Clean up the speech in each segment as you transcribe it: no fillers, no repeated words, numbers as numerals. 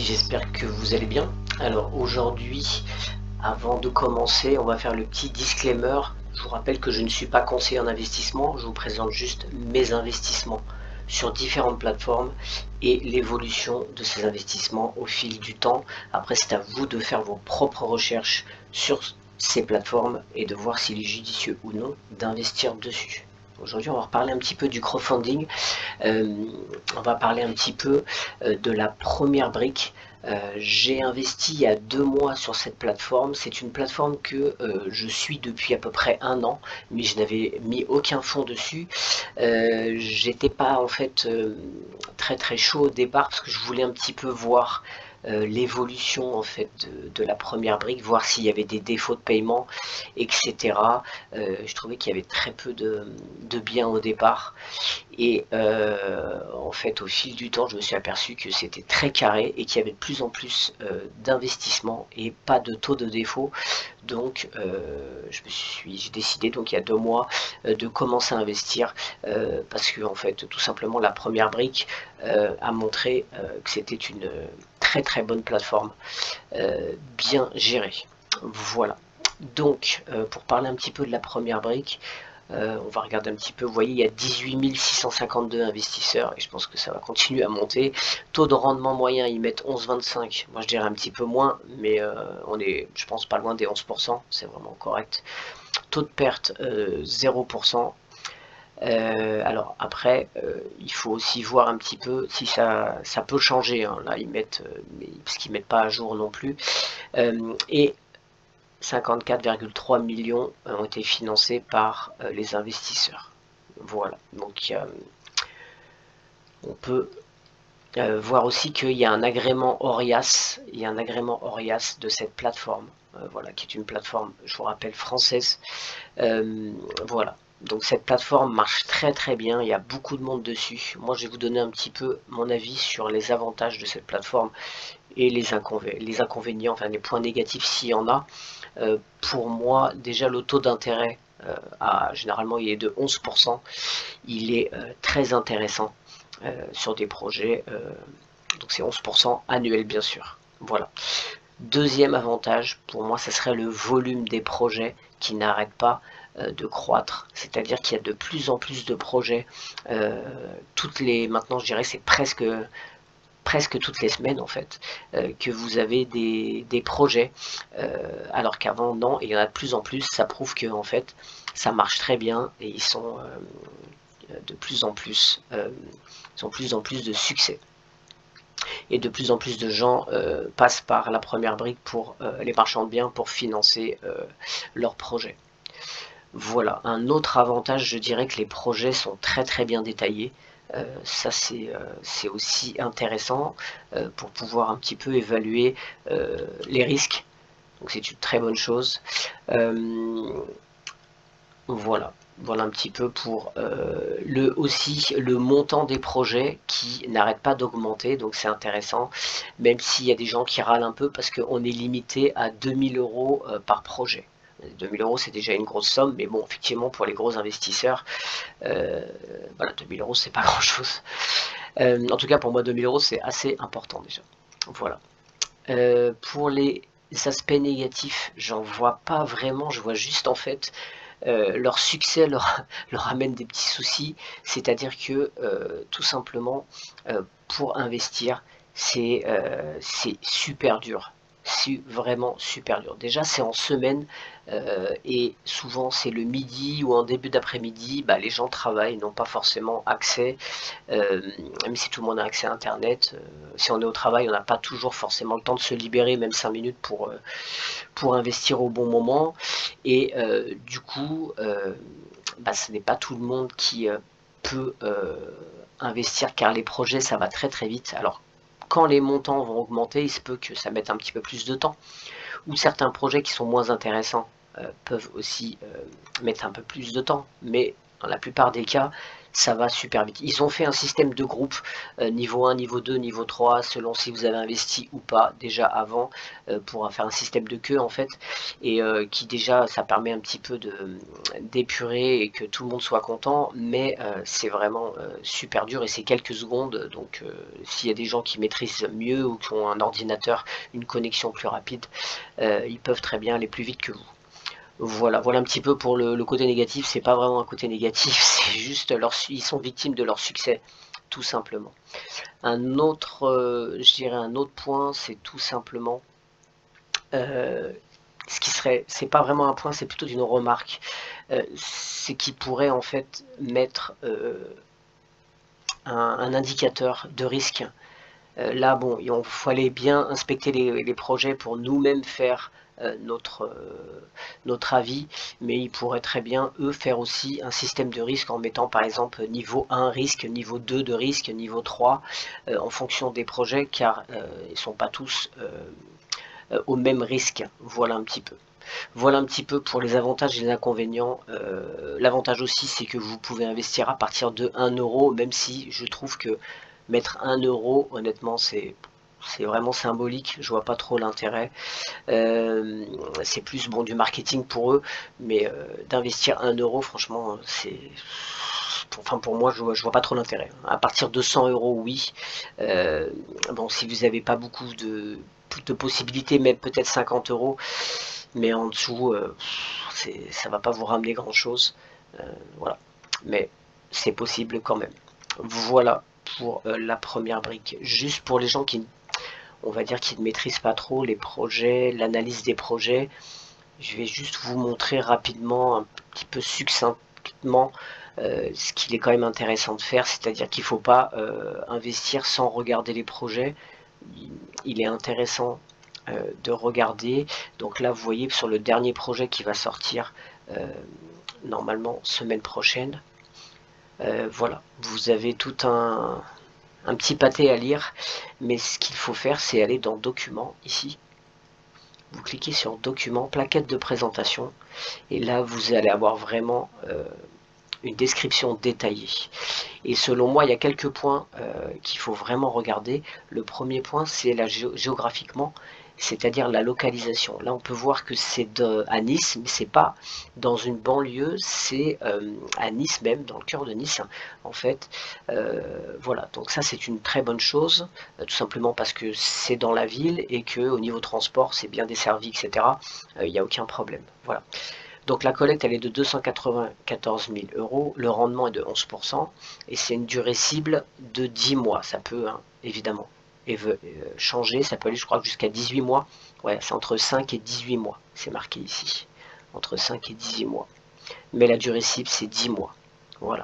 j'espère que vous allez bien. Alors aujourd'hui, avant de commencer, on va faire le petit disclaimer. Je vous rappelle que je ne suis pas conseiller en investissement, je vous présente juste mes investissements sur différentes plateformes et l'évolution de ces investissements au fil du temps. Après, c'est à vous de faire vos propres recherches sur ces plateformes et de voir s'il est judicieux ou non d'investir dessus. Aujourd'hui, on va reparler un petit peu du crowdfunding. On va parler un petit peu de la première brique. J'ai investi il y a 2 mois sur cette plateforme. C'est une plateforme que je suis depuis à peu près 1 an, mais je n'avais mis aucun fonds dessus. J'étais pas en fait très chaud au départ parce que je voulais un petit peu voir l'évolution en fait de la première brique, voir s'il y avait des défauts de paiement, etc. Je trouvais qu'il y avait très peu de biens au départ. Et en fait, au fil du temps, je me suis aperçu que c'était très carré et qu'il y avait de plus en plus d'investissements et pas de taux de défaut. Donc, j'ai décidé, donc il y a 2 mois, de commencer à investir parce que, en fait, tout simplement, la première brique a montré que c'était une très bonne plateforme, bien gérée. Voilà. Donc, pour parler un petit peu de la première brique, on va regarder un petit peu, vous voyez, il y a 18 652 investisseurs et je pense que ça va continuer à monter. Taux de rendement moyen, ils mettent 11,25. Moi, je dirais un petit peu moins, mais on est, je pense, pas loin des 11%. C'est vraiment correct. Taux de perte, 0%. Alors après, il faut aussi voir un petit peu si ça peut changer. Hein. Là, ils mettent, parce qu'ils mettent pas à jour non plus. Et 54,3 millions ont été financés par les investisseurs. Voilà, donc on peut voir aussi qu'il y a un agrément Orias, de cette plateforme, voilà, qui est une plateforme, je vous rappelle, française. Voilà, donc cette plateforme marche très bien, il y a beaucoup de monde dessus. Moi, je vais vous donner un petit peu mon avis sur les avantages de cette plateforme et les inconvénients, enfin les points négatifs s'il y en a. Pour moi, déjà le taux d'intérêt, généralement il est de 11%, il est très intéressant sur des projets, donc c'est 11% annuel bien sûr. Voilà. Deuxième avantage, pour moi, ça serait le volume des projets qui n'arrête pas de croître, c'est-à-dire qu'il y a de plus en plus de projets, maintenant je dirais c'est presque toutes les semaines en fait, que vous avez des projets, alors qu'avant non, et il y en a de plus en plus. Ça prouve que en fait ça marche très bien et ils sont de plus en plus de succès et de plus en plus de gens passent par la première brique pour les marchands de biens pour financer leurs projets. Voilà, un autre avantage, je dirais que les projets sont très bien détaillés. Ça c'est aussi intéressant pour pouvoir un petit peu évaluer les risques. Donc c'est une très bonne chose. Voilà un petit peu pour aussi le montant des projets qui n'arrête pas d'augmenter, donc c'est intéressant, même s'il y a des gens qui râlent un peu parce qu'on est limité à 2000 € par projet. 2000 € c'est déjà une grosse somme, mais bon, effectivement pour les gros investisseurs, voilà, 2000 € c'est pas grand chose. En tout cas pour moi 2000 € c'est assez important déjà. Voilà. Pour les aspects négatifs, j'en vois pas vraiment, je vois juste en fait leur succès leur amène des petits soucis, c'est-à-dire que tout simplement pour investir c'est super dur. C'est vraiment super dur. Déjà c'est en semaine et souvent c'est le midi ou en début d'après-midi, les gens travaillent, n'ont pas forcément accès, même si tout le monde a accès à internet, si on est au travail on n'a pas toujours forcément le temps de se libérer, même 5 minutes pour investir au bon moment, et du coup ce n'est pas tout le monde qui peut investir, car les projets ça va très vite. Alors quand les montants vont augmenter, il se peut que ça mette un petit peu plus de temps, ou certains projets qui sont moins intéressants peuvent aussi mettre un peu plus de temps, mais dans la plupart des cas ça va super vite. Ils ont fait un système de groupe, niveau 1, niveau 2, niveau 3, selon si vous avez investi ou pas déjà avant, pour faire un système de queue en fait, et qui déjà ça permet un petit peu d'épurer et que tout le monde soit content, mais c'est vraiment super dur et c'est quelques secondes, donc s'il y a des gens qui maîtrisent mieux ou qui ont un ordinateur, une connexion plus rapide, ils peuvent très bien aller plus vite que vous. Voilà un petit peu pour le côté négatif. C'est pas vraiment un côté négatif, c'est juste ils sont victimes de leur succès, tout simplement. Un autre, je dirais un autre point, c'est tout simplement, ce qui serait, c'est pas vraiment un point, c'est plutôt une remarque, c'est qu'ils pourraient en fait mettre un indicateur de risque. Là, bon, il fallait bien inspecter les projets pour nous-mêmes faire notre avis, mais ils pourraient très bien, eux, faire aussi un système de risque en mettant par exemple niveau 1 risque, niveau 2 de risque, niveau 3, en fonction des projets, car ils ne sont pas tous au même risque. Voilà un petit peu. Voilà un petit peu pour les avantages et les inconvénients. L'avantage aussi, c'est que vous pouvez investir à partir de 1 euro, même si je trouve que mettre 1 euro, honnêtement, c'est vraiment symbolique. Je vois pas trop l'intérêt. C'est plus bon du marketing pour eux, mais d'investir 1 euro, franchement, pour moi, je vois pas trop l'intérêt. À partir de 100 euros, oui. Bon, si vous n'avez pas beaucoup de possibilités, même peut-être 50 euros, mais en dessous, ça va pas vous ramener grand chose. Voilà, mais c'est possible quand même. Voilà pour la première brique. Juste pour les gens qui, on va dire, qui ne maîtrisent pas trop les projets, l'analyse des projets, je vais juste vous montrer rapidement, un petit peu succinctement, ce qu'il est quand même intéressant de faire, c'est-à-dire qu'il ne faut pas investir sans regarder les projets. Il est intéressant de regarder. Donc là, vous voyez, sur le dernier projet qui va sortir normalement semaine prochaine, voilà, vous avez tout un petit pâté à lire, mais ce qu'il faut faire, c'est aller dans Documents, ici. Vous cliquez sur Documents, plaquette de présentation, et là, vous allez avoir vraiment une description détaillée. Et selon moi, il y a quelques points qu'il faut vraiment regarder. Le premier point, c'est géographiquement, c'est-à-dire la localisation. Là, on peut voir que c'est à Nice, mais c'est pas dans une banlieue, c'est à Nice même, dans le cœur de Nice, en fait. Voilà, donc ça, c'est une très bonne chose, tout simplement parce que c'est dans la ville et que au niveau transport, c'est bien desservi, etc. Il n'y a aucun problème. Voilà. Donc la collecte, elle est de 294 000 euros, le rendement est de 11%, et c'est une durée cible de 10 mois. Ça peut, hein, évidemment, changer, ça peut aller, je crois, jusqu'à 18 mois. Ouais, c'est entre 5 et 18 mois, c'est marqué ici. Entre 5 et 18 mois. Mais la durée cible, c'est 10 mois. Voilà.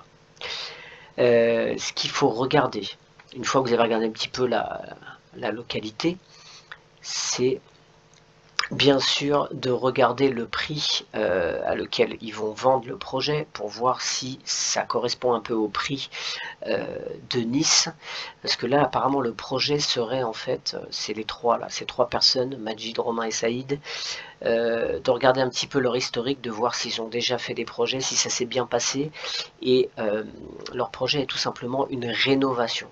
Ce qu'il faut regarder, une fois que vous avez regardé un petit peu la localité, c'est bien sûr de regarder le prix à lequel ils vont vendre le projet pour voir si ça correspond un peu au prix de Nice, parce que là apparemment le projet serait en fait, c'est les trois là, ces trois personnes, Majid, Romain et Saïd, de regarder un petit peu leur historique, de voir s'ils ont déjà fait des projets, si ça s'est bien passé, et leur projet est tout simplement une rénovation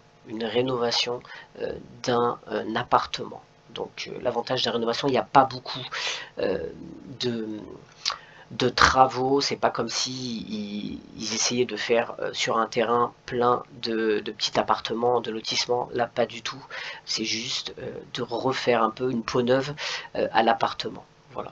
d'un appartement. Donc l'avantage de la rénovation, il n'y a pas beaucoup de travaux, c'est pas comme si ils essayaient de faire sur un terrain plein de petits appartements, de lotissements. Là, pas du tout. C'est juste de refaire un peu une peau neuve à l'appartement. Voilà.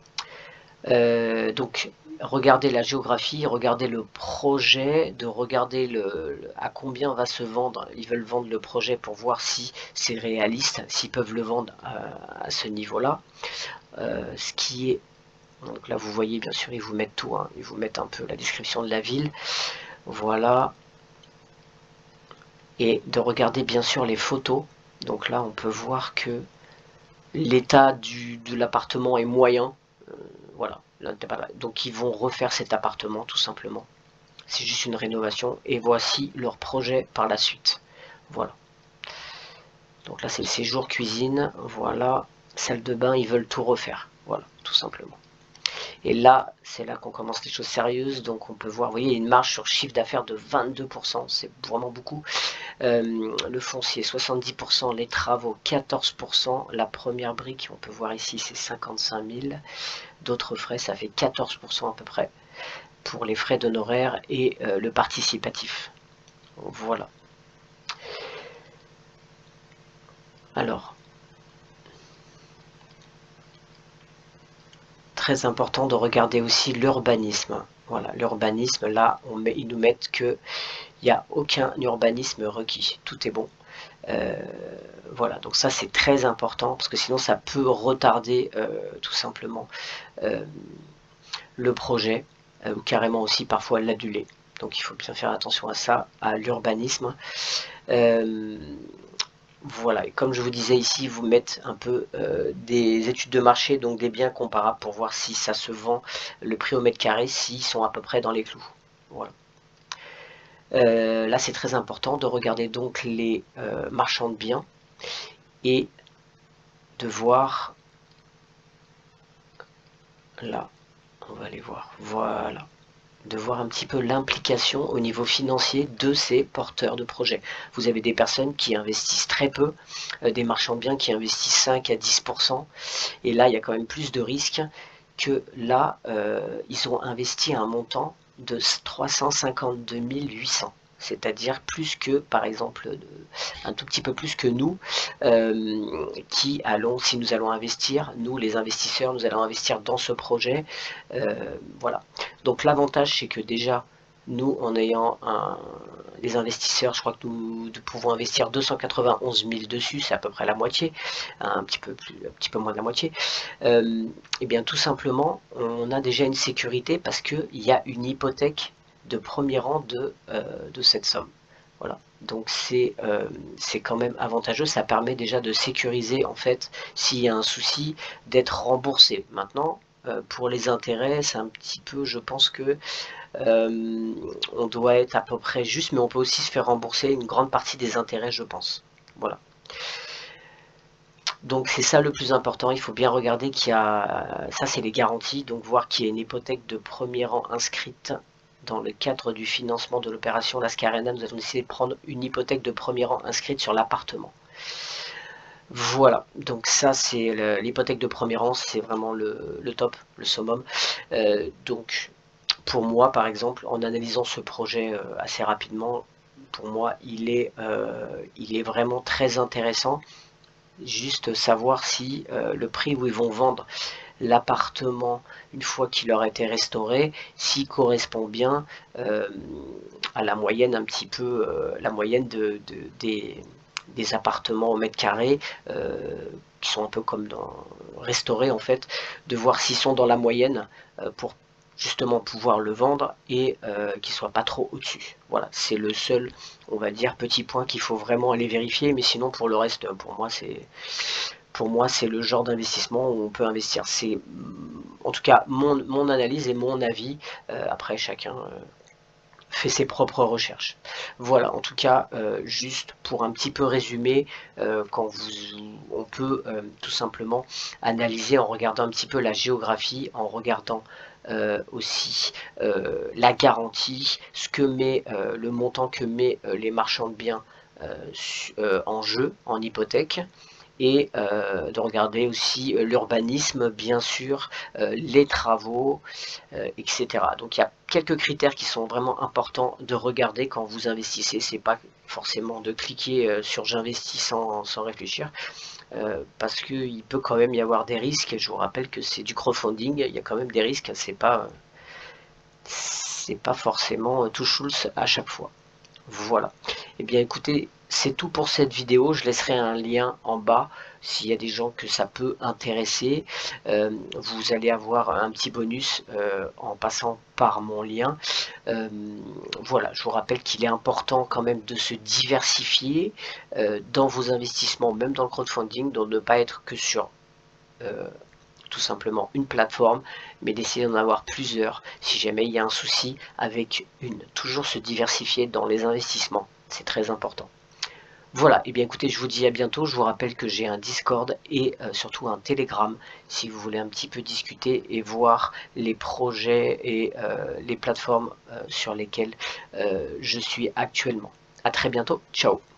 Donc regardez la géographie, regardez le projet, de regarder à combien va se vendre, ils veulent vendre le projet pour voir si c'est réaliste, s'ils peuvent le vendre à ce niveau-là. Ce qui est, donc là vous voyez bien sûr ils vous mettent tout, hein, ils vous mettent un peu la description de la ville, voilà, et de regarder bien sûr les photos. Donc là on peut voir que l'état de l'appartement est moyen, voilà. Donc ils vont refaire cet appartement tout simplement. C'est juste une rénovation et voici leur projet par la suite. Voilà. Donc là c'est le séjour cuisine, voilà. Salle de bain, ils veulent tout refaire. Voilà, tout simplement. Et là, c'est là qu'on commence les choses sérieuses. Donc on peut voir, vous voyez, une marge sur chiffre d'affaires de 22%, c'est vraiment beaucoup. Le foncier 70%, les travaux 14%, la première brique, on peut voir ici, c'est 55 000. D'autres frais, ça fait 14% à peu près pour les frais d'honoraires et le participatif. Voilà. Alors, très important de regarder aussi l'urbanisme. Voilà, l'urbanisme, là, ils nous mettent que il n'y a aucun urbanisme requis. Tout est bon. Voilà, donc ça c'est très important parce que sinon ça peut retarder tout simplement le projet ou carrément aussi parfois l'annuler. Donc il faut bien faire attention à ça, à l'urbanisme. Voilà, et comme je vous disais ici, vous mettez un peu des études de marché, donc des biens comparables pour voir si ça se vend, le prix au mètre carré, s'ils sont à peu près dans les clous. Voilà. Là c'est très important de regarder donc les marchands de biens et de voir, là, on va aller voir, voilà, de voir un petit peu l'implication au niveau financier de ces porteurs de projets. Vous avez des personnes qui investissent très peu, des marchands de biens qui investissent 5 à 10%, et là il y a quand même plus de risques que là, ils ont investi un montant de 352 800. C'est-à-dire plus que, par exemple, un tout petit peu plus que nous, qui allons, si nous allons investir, nous les investisseurs, nous allons investir dans ce projet. Voilà. Donc l'avantage, c'est que déjà, nous, en ayant les investisseurs, je crois que nous pouvons investir 291 000 dessus, c'est à peu près la moitié, un petit peu moins de la moitié. Et bien tout simplement, on a déjà une sécurité parce qu'il y a une hypothèque de premier rang de cette somme. Voilà, donc c'est quand même avantageux, ça permet déjà de sécuriser en fait s'il y a un souci d'être remboursé. Maintenant, pour les intérêts, c'est un petit peu, je pense que on doit être à peu près juste, mais on peut aussi se faire rembourser une grande partie des intérêts, je pense. Voilà. Donc c'est ça le plus important, il faut bien regarder qu'il y a, ça c'est les garanties, donc voir qu'il y a une hypothèque de premier rang inscrite dans le cadre du financement de l'opération Lascarena. Nous avons décidé de prendre une hypothèque de premier rang inscrite sur l'appartement. Voilà, donc ça c'est l'hypothèque de premier rang, c'est vraiment le top, le summum. Donc pour moi par exemple, en analysant ce projet assez rapidement, pour moi il est vraiment très intéressant. Juste savoir si le prix où ils vont vendre l'appartement une fois qu'il aura été restauré, s'il correspond bien à la moyenne un petit peu, la moyenne des appartements au mètre carré qui sont un peu comme restaurés en fait, de voir s'ils sont dans la moyenne pour justement pouvoir le vendre et qu'il soit pas trop au-dessus. Voilà, c'est le seul, on va dire, petit point qu'il faut vraiment aller vérifier, mais sinon pour le reste, pour moi c'est le genre d'investissement où on peut investir. C'est en tout cas mon analyse et mon avis. Après chacun fait ses propres recherches. Voilà, en tout cas, juste pour un petit peu résumer, on peut tout simplement analyser en regardant un petit peu la géographie, en regardant aussi la garantie, ce que met le montant que met les marchands de biens en jeu, en hypothèque, et de regarder aussi l'urbanisme, bien sûr, les travaux, etc. Donc il y a quelques critères qui sont vraiment importants de regarder quand vous investissez. C'est pas forcément de cliquer sur j'investis sans réfléchir, parce qu'il peut quand même y avoir des risques. Je vous rappelle que c'est du crowdfunding, il y a quand même des risques, c'est pas forcément tout Schulz à chaque fois. Voilà. Et bien écoutez, c'est tout pour cette vidéo. Je laisserai un lien en bas s'il y a des gens que ça peut intéresser. Vous allez avoir un petit bonus en passant par mon lien. Voilà, je vous rappelle qu'il est important quand même de se diversifier dans vos investissements, même dans le crowdfunding, de ne pas être que sur tout simplement une plateforme, mais d'essayer d'en avoir plusieurs si jamais il y a un souci avec une. Toujours se diversifier dans les investissements, c'est très important. Voilà, et bien écoutez, je vous dis à bientôt. Je vous rappelle que j'ai un Discord et surtout un Telegram si vous voulez un petit peu discuter et voir les projets et les plateformes sur lesquelles je suis actuellement. À très bientôt, ciao.